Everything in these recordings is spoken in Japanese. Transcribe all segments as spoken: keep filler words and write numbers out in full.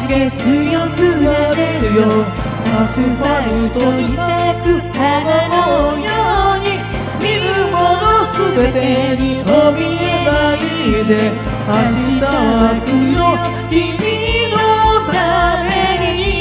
け強くなれるよ。アスファルトに咲く花のように、見るものすべてに怯えないで。明日は来るよ君のために。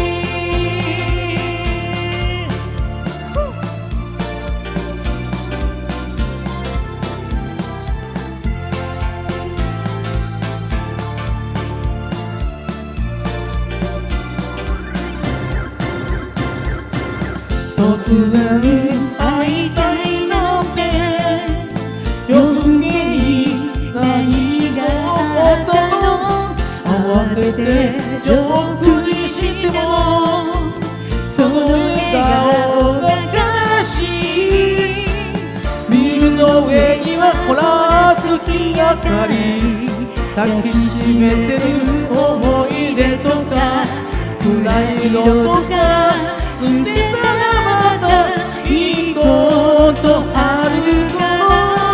突然会いたいのって夜更けに何があったの。慌ててジョークにしてもその笑顔が悲しい。ビルの上にはほら月明かり、抱きしめてる思い出とかプライドとか捨てたらまたいいことあるかも。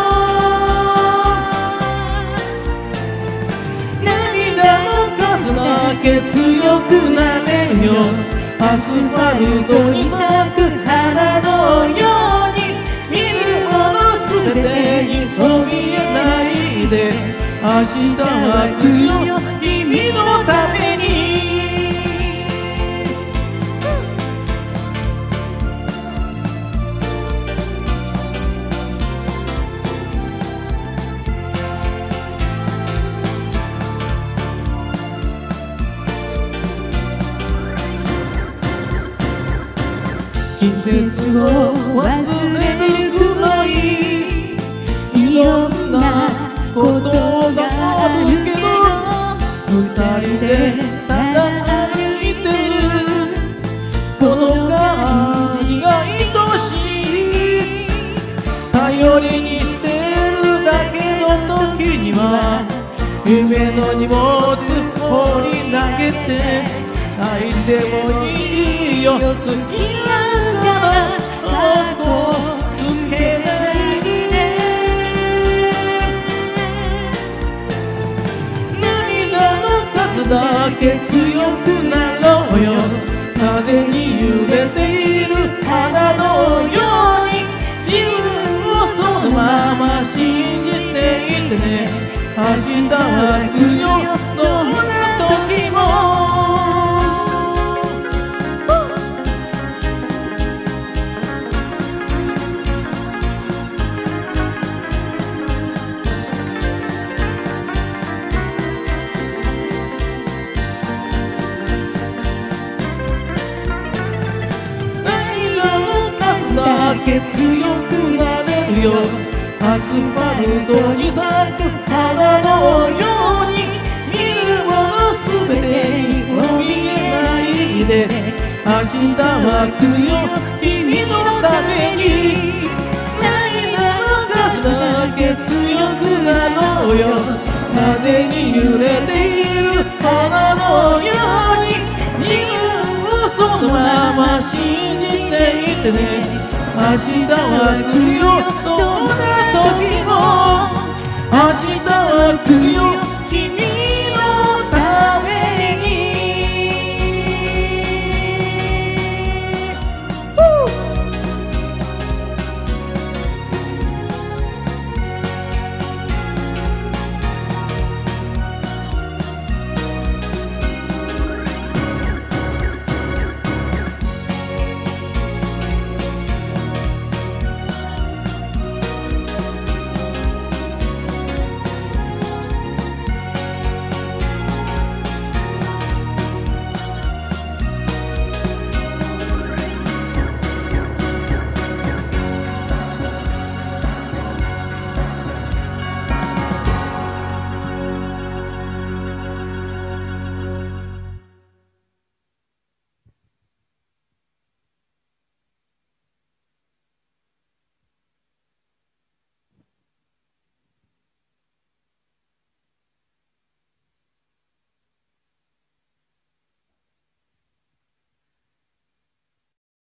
涙の数だけ強くなれるよ。アスファルトに咲く花のように、見るものすべてに怯えないで。明日は来るよ君のために。季節を忘れるくらいいろんなことがあるけど、二人でただ歩いてるこの感じが愛しい。頼りにしてるだけの時には夢の荷物放り投げて、泣いてもいいよ付き合うからあとつけないで。涙の数だけ強くなろうよ。風に揺れている花のように、自分をそのまま信じていてね。明日は来るよどんな時も。だけ強くなれるよ。アスファルトに咲く花のように、見るものすべてに怯えないで。明日は来るよ君のために。涙の数だけ強くなろうよ。風に揺れている花のように、自分をそのまま信じていてね。明日は来るよどんな時も。明日は来るよ